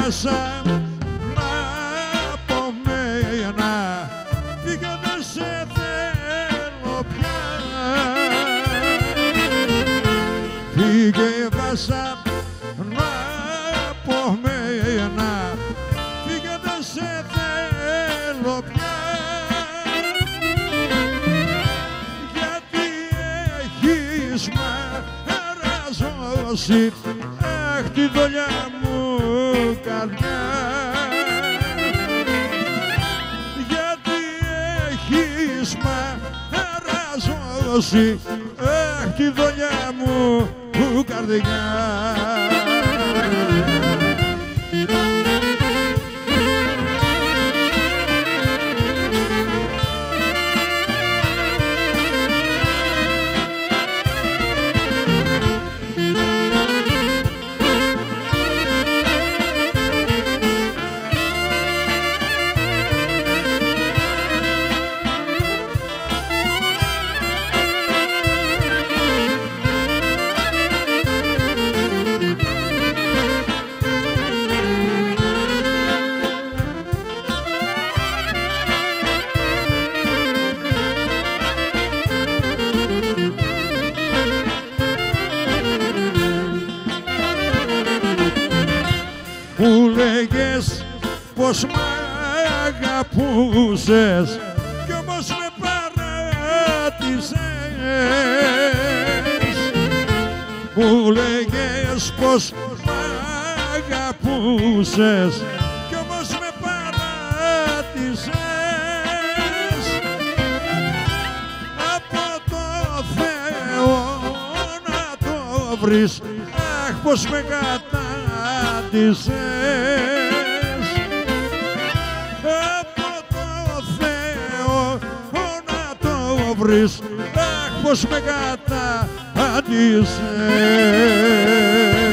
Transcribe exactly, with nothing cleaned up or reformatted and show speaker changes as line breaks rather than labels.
μέσα από μένα, φύγε δεν σε θέλω πια. Φύγε μέσα από μένα, φύγε δεν σε θέλω πια. Γιατί έχεις μαραζώσει, αχ, τη δουλειά μου καρδιά. Γιατί έχεις μαραζώσει, αχ, τη δουλειά μου καρδιά. Που λέγες πως μ' αγαπούσες κι όμως με παράτησες. Που λέγες πως μ' αγαπούσες κι όμως με παράτησες. Από το Θεό να το βρεις, αχ, πως με κατάτησες. Από το Θεό να το βρεις, αχ, πως με κατάτησες.